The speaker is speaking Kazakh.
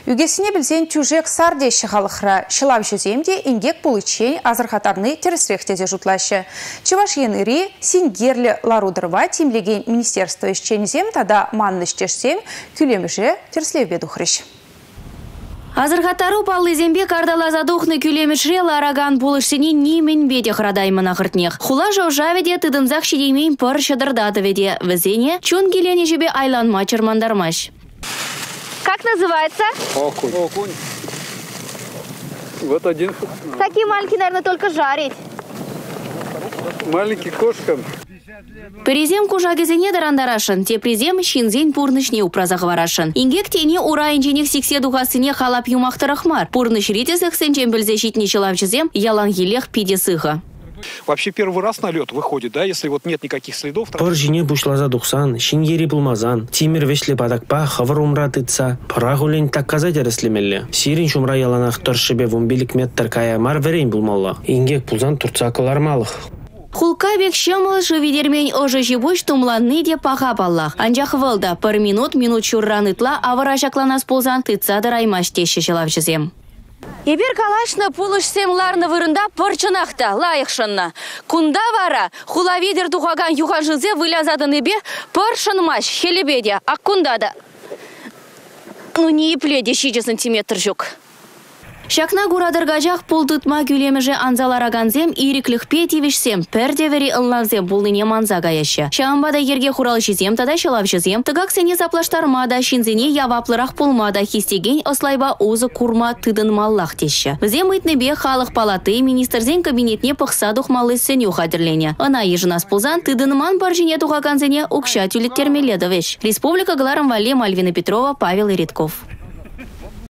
Үгесіне білсен тюжек сардеші қалықыра. Шылав жүземде ингек бұлычен азырхатарны тересрехтеде жұтлашы. Чываш еныри сингерлі ларудырва тимлеген министерство ишчензем тада манны іштешсем күлеміжі терслевбе дұхрыш. Азырхаттару паллы кардалазадухны күлемішре лараган булышсыне немен беде храдаймын ағыртнех. Хула жаужаведе тыдынзақ шедеймейн пыр шыдырдаты веде. Візене чун келені жебе айланма чырмандармаш. Как называется? Окунь. Окунь. Вот один. Такие маленькие, наверное, только жарить. Маленький кошка. Перезем кужагезене дарандарашын, те презем шинзен пурнышне упразағварашын. Ингек тене урайынженек сиксе духасыне халап юмақтырықмар. Пурныш ретесіх сенчен білзе житне чылавчызем ялан елех пидесыға. Вообще первый раз на лед выходит, да, если вот нет никаких следов. Пыр жине бушлаза духсан, шингери булмазан, тимир вешле падакпа, хавар умратыца, парагулень так казать ареслемелле. Сирин шумра яланах торшебе вумбилик меттер кая мар верейн булмалла. Ингек пулзан турцакылар малых. Хулка бек шамылышы видермень ожы жибуш тумланны де паха баллах. Анжақ вылда пыр минут чурранытла аварашакланас ползан тыца дараймаш теші жылавчызем. Ебер калашны пулышсем ларны вырында пырчынақта, лайықшынна. Кунда вара, хула видер тухаган юхажызе вылязадын ебе пыршынмаш, хелебеде, ак кундада. Ну не епледе 6 сантиметр жүк. Шакна гурадыргажақ пулдытма күлеміжі анзалараганзем ириклік петевішсем, пердевері ылнавзем бұлныне манзага яшы. Шамбада ерге хуралшызем тада шылавшызем, тыгак сене заплаштармада, шинзене яваплырақ пулмада хистеген ослайба узы курма тыдын маллах теші. Взем ыйтнебе халық палаты министрзен кабинетне пықса дұхмалы сен юхадерлене. Ына ежінас пулзан тыдынман баржине туғаганзене укша тюлеттермеледовеш. Республика Галарам Вале, Мальвина Петрова, Павел Иритков.